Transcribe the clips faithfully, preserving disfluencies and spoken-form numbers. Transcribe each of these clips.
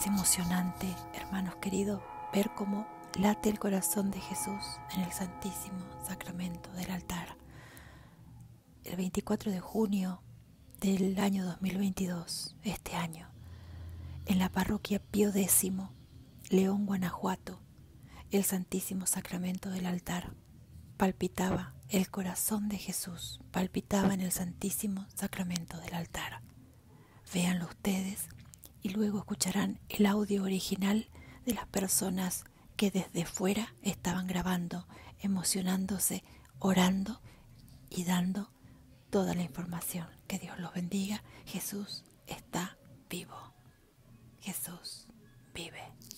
Es emocionante, hermanos queridos, ver cómo late el corazón de Jesús en el Santísimo Sacramento del altar. El veinticuatro de junio del año dos mil veintidós, este año, en la parroquia Pío X, León, Guanajuato, el Santísimo Sacramento del altar palpitaba, el corazón de Jesús palpitaba en el Santísimo Sacramento del altar. Véanlo ustedes y luego escucharán el audio original de las personas que desde fuera estaban grabando, emocionándose, orando y dando toda la información. Que Dios los bendiga. Jesús está vivo. Jesús vive.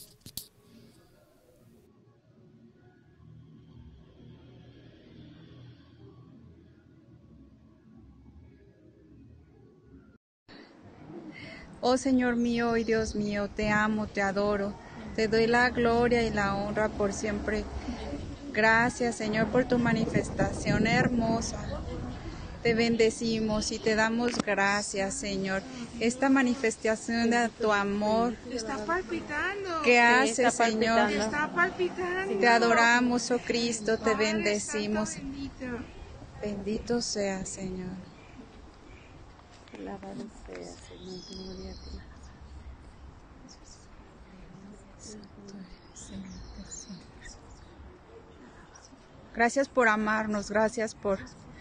Oh Señor mío y Dios mío, te amo, te adoro, te doy la gloria y la honra por siempre. Gracias, Señor, por tu manifestación hermosa. Te bendecimos y te damos gracias, Señor. Esta manifestación de tu amor. Está palpitando. ¿Qué haces, sí, está Señor? Está palpitando. Te adoramos, oh Cristo, te Padre bendecimos. Santo bendito. Bendito sea, Señor. Alabado sea, Señor, gloria a ti. Gracias por amarnos, gracias por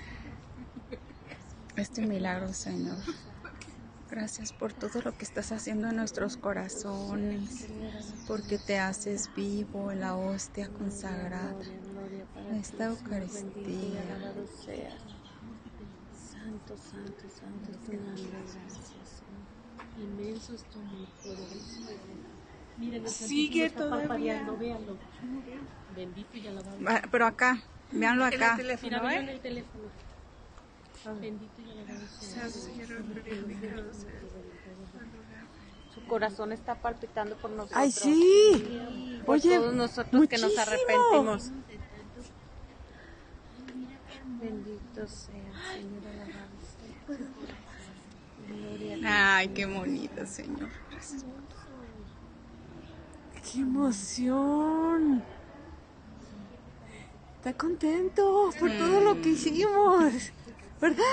este milagro, Señor. Gracias por todo lo que estás haciendo en nuestros corazones, porque te haces vivo en la hostia consagrada, en esta Eucaristía. Alabado sea. Santo, santo, santo es tu nombre, gracias, Señor. Inmenso es tu amor, poderoso. Miren, el Sigue Santísimo está todavía. parpadeando, véanlo. Bendito y alabado. Va, Pero acá, véanlo En el acá. teléfono, Mira, mira en ¿eh? el teléfono. Bendito y alabado sea. Santo Señor, glorificado sea. Su corazón está palpitando por nosotros. ¡Ay, sí! Por Oye, todos nosotros que nos muchísimo. arrepentimos. Bendito sea, Señor, alabado sea. Gloria a ti. Ay, qué bonito, Señor. Gracias por todo. ¡Qué emoción! Está contento por todo lo que hicimos, ¿verdad?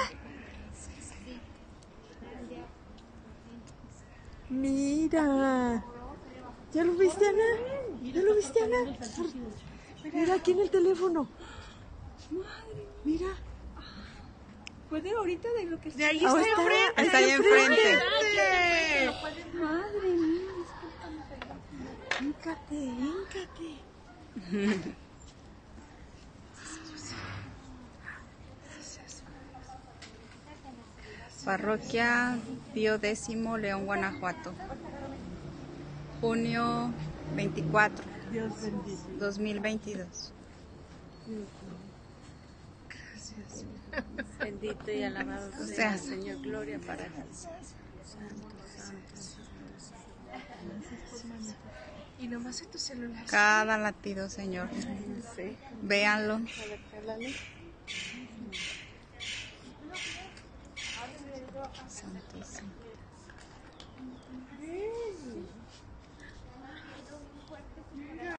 Mira. ¿Ya lo viste, Ana? ¿Ya lo viste, Ana? Mira aquí en el teléfono. Mira. ¿Puede ahorita de lo que está? De ahí Ahí está está, enfrente. está ahí enfrente. Madre mía. Híncate, híncate. Parroquia Pío X, León, Guanajuato. Junio veinticuatro, dos mil veintidós. Bendito y alabado O sea, sea, Señor, gloria para ti. Santo, santo. Y nomás en tu celular. Cada latido, Señor. Sí. Véanlo. A ver, háblale. Santo, santo.